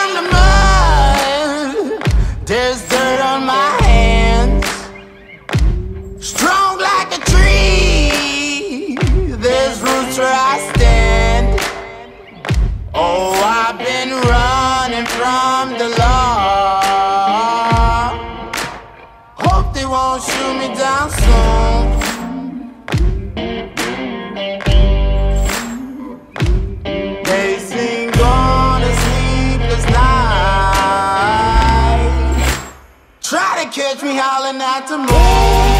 from the mud, there's dirt on my hands. Strong like a tree, there's roots where I stand. Oh, I've been running from the law. Hope they won't shoot me down soon. They sing on a sleepless night, try to catch me howling at the moon.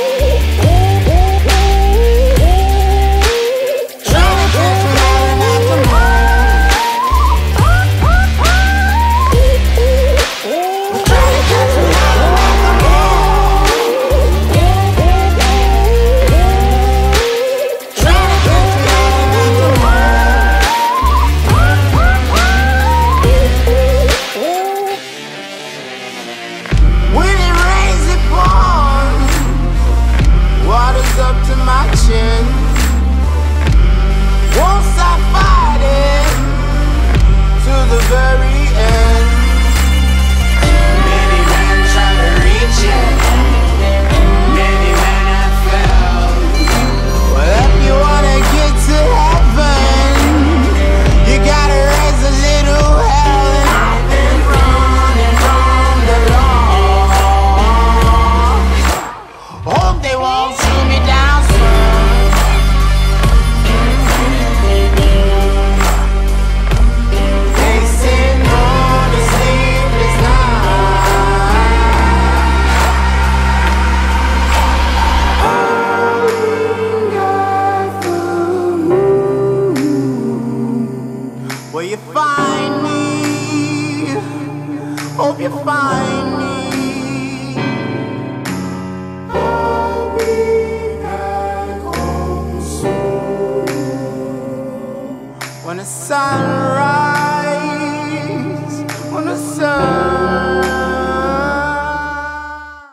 Up to my chin, won't stop fighting to the very end. Many men try to reach it, many men have failed. Well, if you wanna get to heaven, you gotta raise a little hell. And I've been running from the law. Hope they won't shoot me down. Will you find me? Hope you find me. I'll be back home soon. When the sun rises, when the sun